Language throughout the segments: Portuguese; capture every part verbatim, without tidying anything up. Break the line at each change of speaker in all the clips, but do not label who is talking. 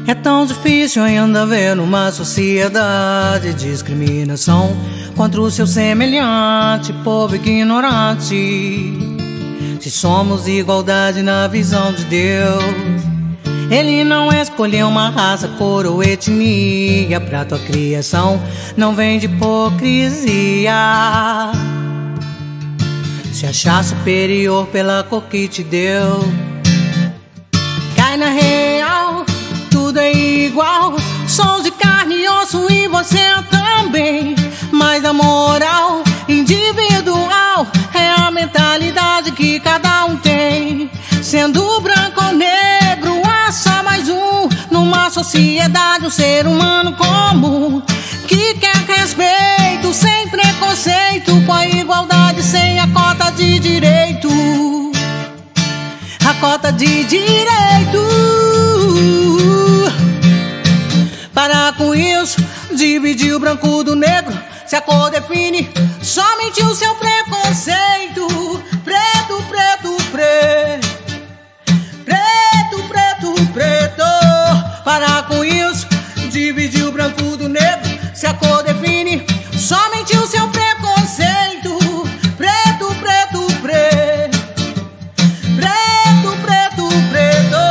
É tão difícil ainda ver numa sociedade discriminação contra o seu semelhante, povo ignorante. Se somos igualdade na visão de Deus, Ele não escolheu uma raça, cor ou etnia. Pra tua criação não vem de hipocrisia. Se achar superior pela cor que te deu, cai na real, tudo é igual. Somos de carne e osso e você também. Mas a moral individual é a mentalidade que cada um tem. Sendo branco ou negro é só mais um numa sociedade, um ser humano comum que quer respeito sem preconceito, com a igualdade sem a cota de direito. A cota de direito. Para com isso, dividir o branco do negro. Se a cor define somente o seu preconceito. Preto, preto, preto. Preto, preto, preto. Para com isso, dividir o branco do negro. Se a cor define somente o seu preconceito. Preto, preto, preto. Preto, preto, preto.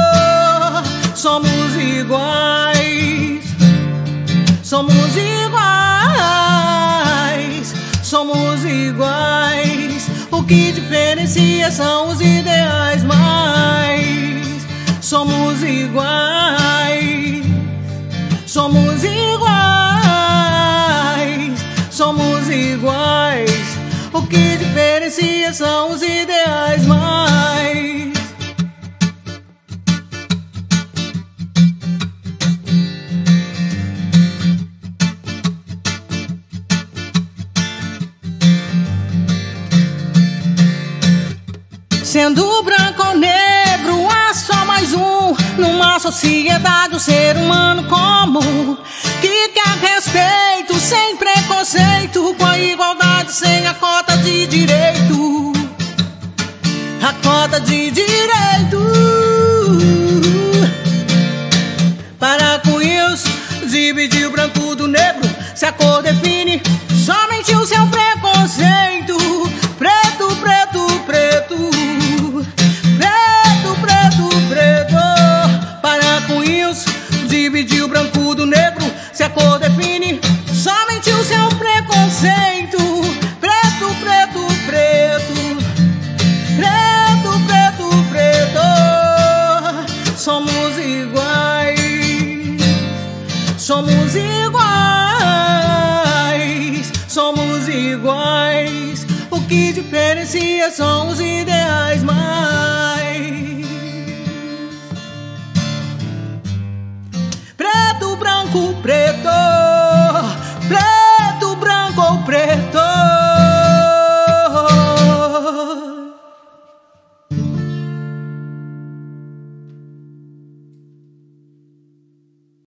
Somos iguais. Somos iguais. Somos iguais. O que diferencia são os ideais, mas somos iguais. Somos iguais. Somos iguais. O que diferencia são os ideais, mas sendo branco ou negro é só mais um numa sociedade, um ser humano comum que quer respeito sem preconceito, com a igualdade sem a cota de direito. A cota de direito. Para com isso, dividir o branco do negro. Se a cor define somente o seu preconceito. Preto, preto, preto. Preto, preto, preto. Para com isso, dividir o branco do negro. Se a cor define somente o seu preconceito. Preto, preto, preto. Preto, preto, preto. Somos iguais. Somos iguais. Somos iguais. O que diferencia são os ideais, mas preto, branco, preto.